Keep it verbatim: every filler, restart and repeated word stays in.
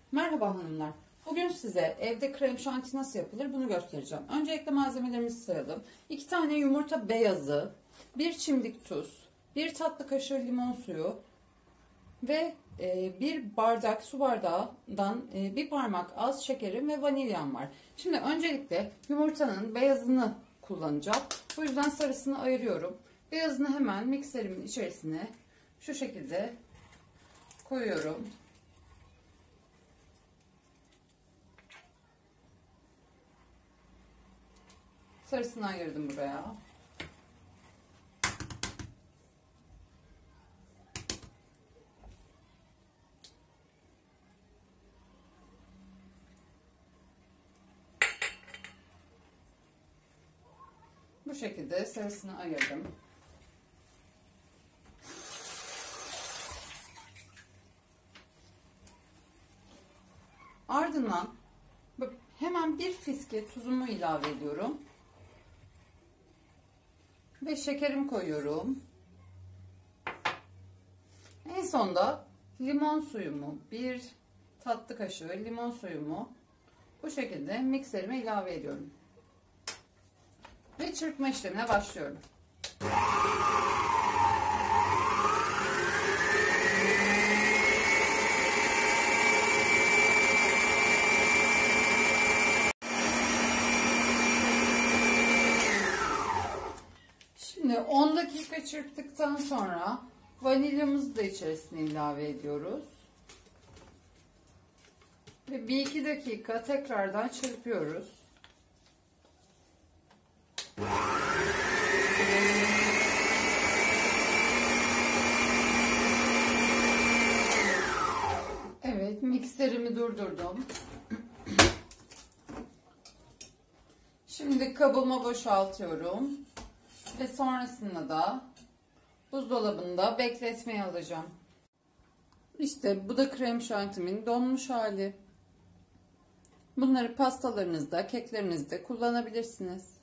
Merhaba hanımlar. Bugün size evde krem şanti nasıl yapılır bunu göstereceğim. Öncelikle malzemelerimizi sayalım. iki tane yumurta beyazı, bir çimdik tuz, bir tatlı kaşığı limon suyu ve bir bardak su bardağından bir parmak az şekerim ve vanilyam var. Şimdi öncelikle yumurtanın beyazını kullanacağım. Bu yüzden sarısını ayırıyorum. Beyazını hemen mikserimin içerisine şu şekilde koyuyorum. Sarısını ayırdım buraya. Bu şekilde sarısını ayırdım. Ardından hemen bir fiske tuzumu ilave ediyorum. Ve şekerimi koyuyorum. En sonda limon suyumu, bir tatlı kaşığı limon suyumu bu şekilde mikserime ilave ediyorum. Ve çırpma işlemine başlıyorum. Şimdi on dakika çırptıktan sonra vanilyamızı da içerisine ilave ediyoruz. Ve bir iki dakika tekrardan çırpıyoruz. Evet, mikserimi durdurdum. Şimdi kabıma boşaltıyorum. Ve sonrasında da buzdolabında bekletmeye alacağım. İşte bu da krem şantimin donmuş hali. Bunları pastalarınızda, keklerinizde kullanabilirsiniz.